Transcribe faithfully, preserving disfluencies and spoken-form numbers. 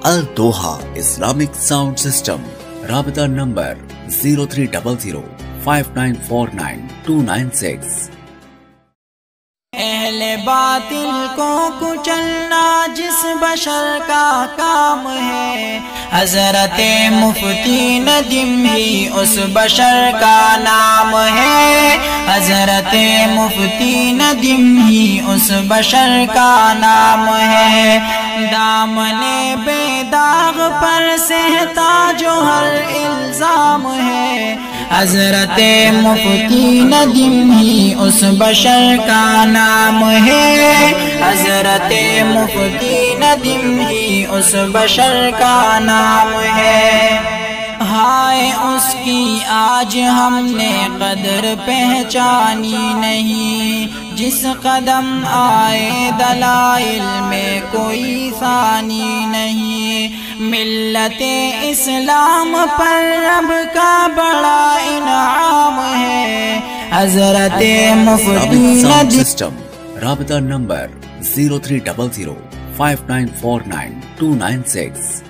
Al-Doha Islamic Sound System. Rabita number zero three zero zero five nine four nine two nine six. اہل باطل کو کچلنا جس بشر کا کام ہے، حضرت مفتی ندیم ہی اس بشر کا نام ہے، حضرت مفتی ندیم ہی اس بشر کا نام ہے۔ دامن بے داغ پر سہتا جو ہر الزام ہے، حضرت مفتی ندیم ہی اس بشر کا نام ہے، حضرت مفتی ندیم ہی اس بشر کا نام ہے۔ ہائے اس کی آج ہم نے قدر پہچانی نہیں، جس قدم آئے دلائل میں کوئی ثانی نہیں۔ ملت اسلام پر رب کا بڑا انعام ہے، حضرت مفتی Nadeem. Rabita number zero three zero zero five nine four nine two nine six.